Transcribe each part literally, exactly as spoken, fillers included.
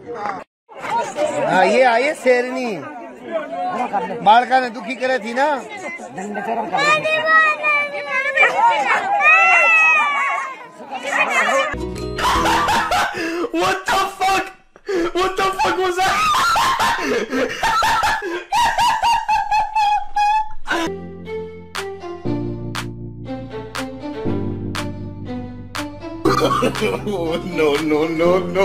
हाँ ये आइए शेरनी बालका ने दुखी करे थी ना। What the fuck? What the fuck was that? Oh, no, no, no, no.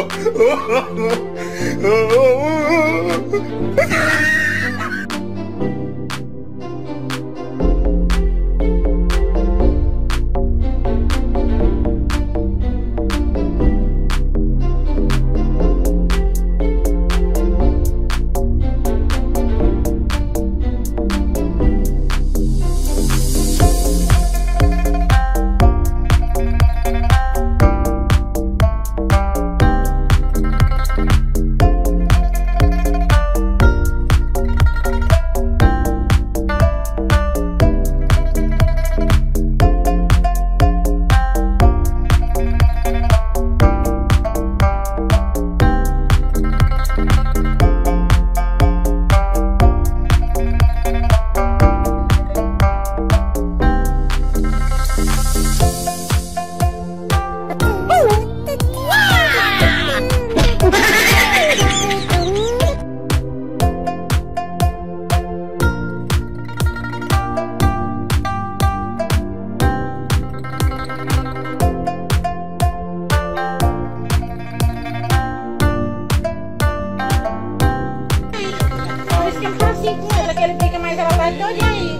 Ele fica mais abaixo aí.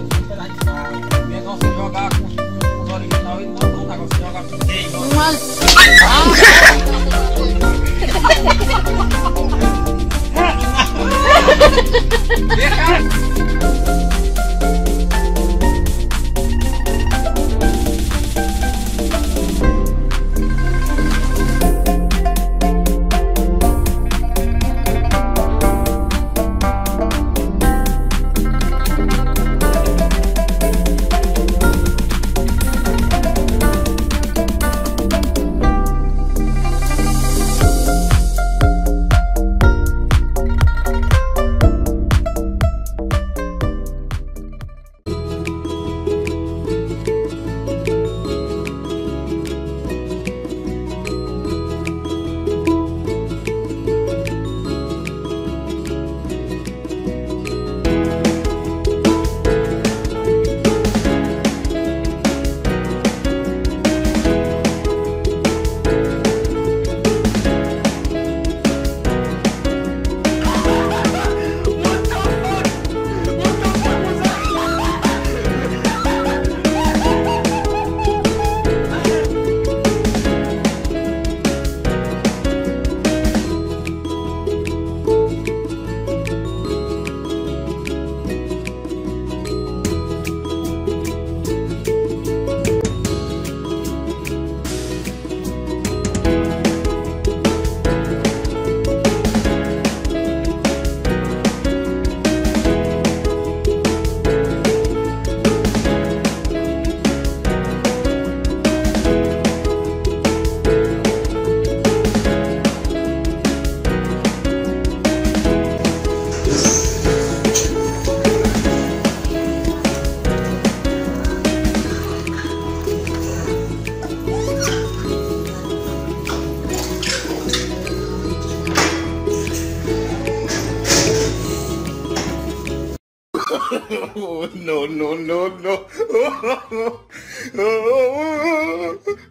O negócio de jogar com os original e não, não, o negócio de jogar com quem? Oh, no, no, no, no.